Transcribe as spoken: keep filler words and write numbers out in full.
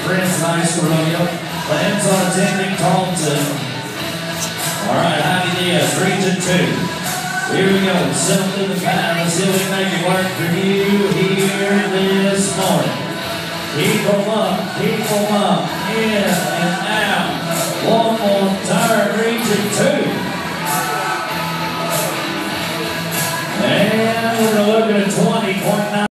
Prince High School Rodeo. Lands on attending Thompson. All right, Heidi Diaz, region two. Here we go, settle through the path. Let's see if we can make it work for you here this morning. Keep them up, keep them up, in and out. One more turn, region two. And we're looking at